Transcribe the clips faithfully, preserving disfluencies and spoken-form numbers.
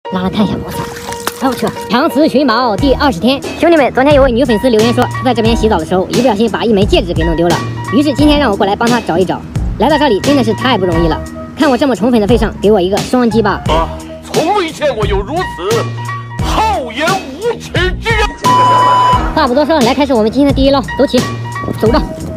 拉来看一下，我操！哎我去！强词寻宝第二十天，兄弟们，昨天有位女粉丝留言说，她在这边洗澡的时候，一不小心把一枚戒指给弄丢了，于是今天让我过来帮她找一找。来到这里真的是太不容易了，看我这么宠粉的份上，给我一个双击吧！ 啊，从未见过有如此厚颜无耻之人！ 话不多说，来开始我们今天的第一捞，走起，走着。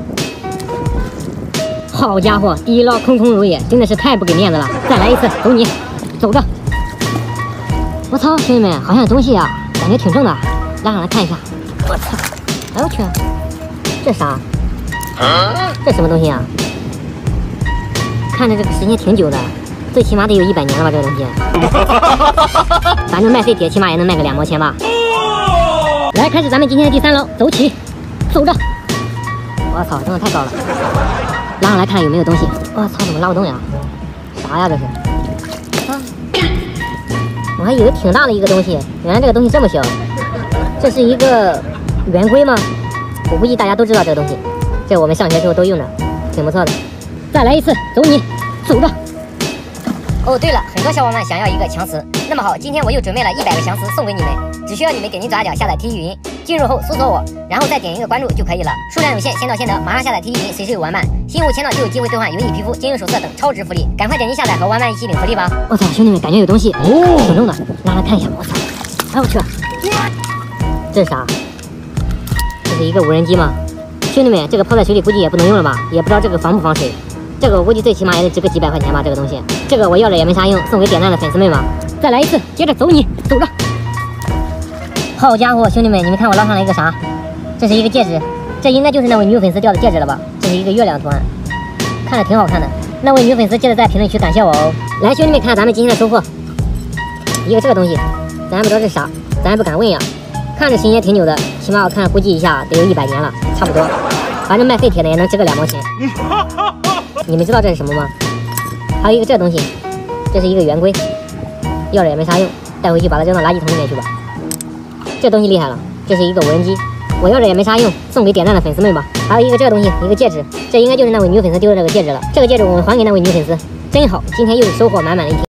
好家伙，第一捞空空如也，真的是太不给面子了！再来一次，走你，走着。我操，兄弟们，好像有东西啊，感觉挺重的，拉上来看一下。我操！哎我去，这啥？这什么东西啊？看着这个时间挺久的，最起码得有一百年了吧？这个东西，反正卖废铁起码也能卖个两毛钱吧。来，开始咱们今天的第三捞，走起，走着。我操，真的太高了！拉上来看有没有东西。我操，怎么拉不动呀？啥呀这是？啊！我还以为挺大的一个东西，原来这个东西这么小。这是一个圆规吗？我估计大家都知道这个东西，这我们上学时候都用的，挺不错的。再来一次，走你，走着。哦，对了，很多小伙伴想要一个强词，那么好，今天我又准备了一百个强词送给你们，只需要你们点击左下角下载 T 一语音，进入后搜索我，然后再点一个关注就可以了。数量有限，先到先得，马上下载 T 一语音，随时有玩伴，新物签到就有机会兑换有益皮肤、精英手册等超值福利，赶快点击下载和玩伴一起领福利吧！我操，兄弟们，感觉有东西哦，挺重的，拉来看一下。我操，哎我去，这是啥？这是一个无人机吗？兄弟们，这个泡在水里估计也不能用了吧？也不知道这个防不防水。这个我估计最起码也得值个几百块钱吧，这个东西，这个我要着也没啥用，送给点赞的粉丝们吧。再来一次，接着走你，走着。好家伙，兄弟们，你们看我捞上来一个啥？这是一个戒指，这应该就是那位女粉丝掉的戒指了吧？这是一个月亮图案，看着挺好看的。那位女粉丝记得在评论区感谢我哦。来，兄弟们，看咱们今天的收获，一个这个东西，咱不知道是啥，咱也不敢问呀。看着型也挺牛的，起码我看估计一下得有一百年了，差不多。反正卖废铁的也能值个两毛钱。你们知道这是什么吗？还有一个这东西，这是一个圆规，要着也没啥用，带回去把它扔到垃圾桶里面去吧。这东西厉害了，这是一个无人机，我要着也没啥用，送给点赞的粉丝们吧。还有一个这个东西，一个戒指，这应该就是那位女粉丝丢的这个戒指了。这个戒指我们还给那位女粉丝，真好，今天又是收获满满的一天。